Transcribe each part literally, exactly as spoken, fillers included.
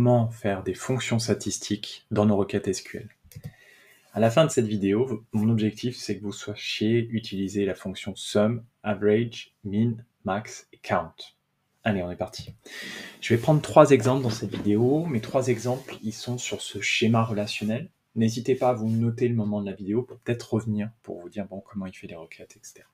comment faire des fonctions statistiques dans nos requêtes S Q L. À la fin de cette vidéo, mon objectif c'est que vous sachiez utiliser la fonction sum, average, min, max et count. Allez, on est parti. Je vais prendre trois exemples dans cette vidéo. Mes trois exemples, ils sont sur ce schéma relationnel. N'hésitez pas à vous noter le moment de la vidéo pour peut-être revenir pour vous dire bon, comment il fait les requêtes, et cetera.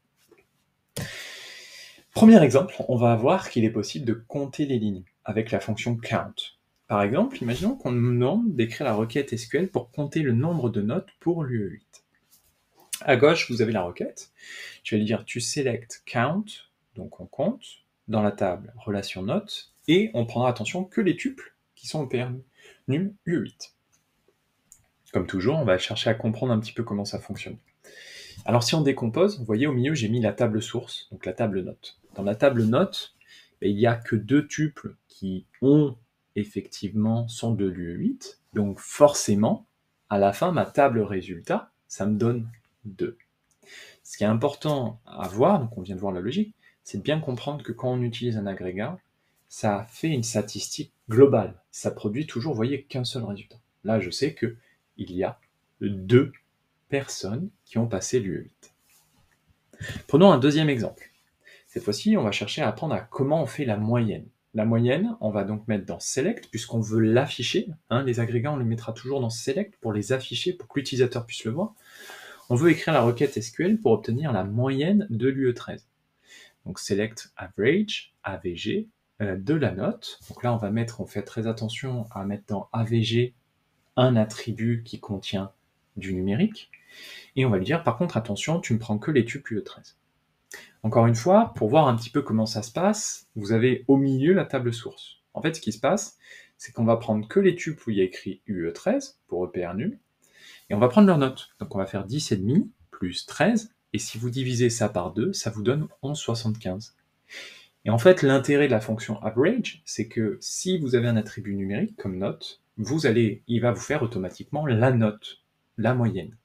Premier exemple, on va voir qu'il est possible de compter les lignes avec la fonction count. Par exemple, imaginons qu'on nous demande d'écrire la requête S Q L pour compter le nombre de notes pour l'U E huit. À gauche, vous avez la requête. Je vais lui dire tu select count, donc on compte, dans la table relation notes, et on prendra attention que les tuples qui sont au P R num U E huit. Comme toujours, on va chercher à comprendre un petit peu comment ça fonctionne. Alors si on décompose, vous voyez au milieu j'ai mis la table source, donc la table note. Dans la table note, il n'y a que deux tuples qui ont effectivement sont de l'U E huit, donc forcément, à la fin, ma table résultat, ça me donne deux. Ce qui est important à voir, donc on vient de voir la logique, c'est de bien comprendre que quand on utilise un agrégat, ça fait une statistique globale. Ça produit toujours, vous voyez, qu'un seul résultat. Là, je sais qu'il y a deux personnes qui ont passé l'U E huit. Prenons un deuxième exemple. Cette fois-ci, on va chercher à apprendre à comment on fait la moyenne. La moyenne, on va donc mettre dans Select, puisqu'on veut l'afficher. Hein, les agrégats, on les mettra toujours dans Select pour les afficher, pour que l'utilisateur puisse le voir. On veut écrire la requête S Q L pour obtenir la moyenne de l'U E treize. Donc Select Average, A V G, euh, de la note. Donc là, on va mettre, on fait très attention à mettre dans A V G un attribut qui contient du numérique. Et on va lui dire, par contre, attention, tu ne prends que les tuples U E treize. Encore une fois, pour voir un petit peu comment ça se passe, vous avez au milieu la table source. En fait, ce qui se passe, c'est qu'on va prendre que les tuples où il y a écrit U E treize, pour E P R num, et on va prendre leur note. Donc on va faire dix virgule cinq plus treize, et si vous divisez ça par deux, ça vous donne onze virgule soixante-quinze. Et en fait, l'intérêt de la fonction average, c'est que si vous avez un attribut numérique comme note, vous allez, il va vous faire automatiquement la note, la moyenne.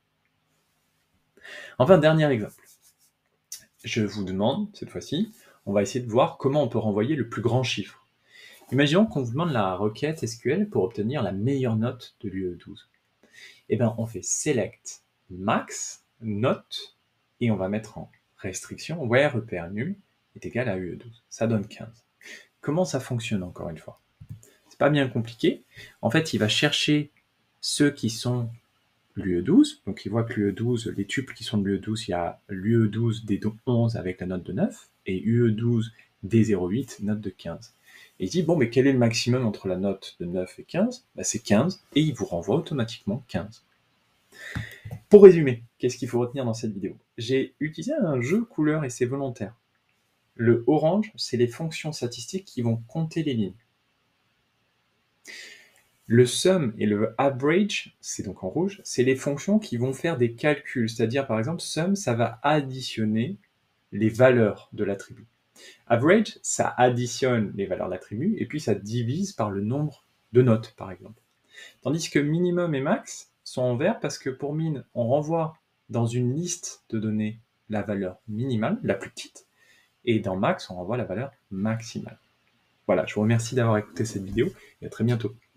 Enfin, dernier exemple. Je vous demande, cette fois-ci, on va essayer de voir comment on peut renvoyer le plus grand chiffre. Imaginons qu'on vous demande la requête S Q L pour obtenir la meilleure note de l'U E douze. Eh bien, on fait select max note et on va mettre en restriction where E P R num est égal à U E douze. Ça donne quinze. Comment ça fonctionne encore une fois? C'est pas bien compliqué. En fait, il va chercher ceux qui sont l'U E douze, donc il voit que l'U E douze, les tuples qui sont de l'U E douze, il y a l'U E douze D onze avec la note de neuf, et U E douze D zéro huit, note de quinze. Et il dit, bon, mais quel est le maximum entre la note de neuf et quinze? Bah, c'est quinze, et il vous renvoie automatiquement quinze. Pour résumer, qu'est-ce qu'il faut retenir dans cette vidéo? J'ai utilisé un jeu couleur et c'est volontaire. Le orange, c'est les fonctions statistiques qui vont compter les lignes. Le sum et le average, c'est donc en rouge, c'est les fonctions qui vont faire des calculs. C'est-à-dire, par exemple, sum, ça va additionner les valeurs de l'attribut. Average, ça additionne les valeurs de l'attribut et puis ça divise par le nombre de notes, par exemple. Tandis que minimum et max sont en vert parce que pour min, on renvoie dans une liste de données la valeur minimale, la plus petite, et dans max, on renvoie la valeur maximale. Voilà, je vous remercie d'avoir écouté cette vidéo et à très bientôt.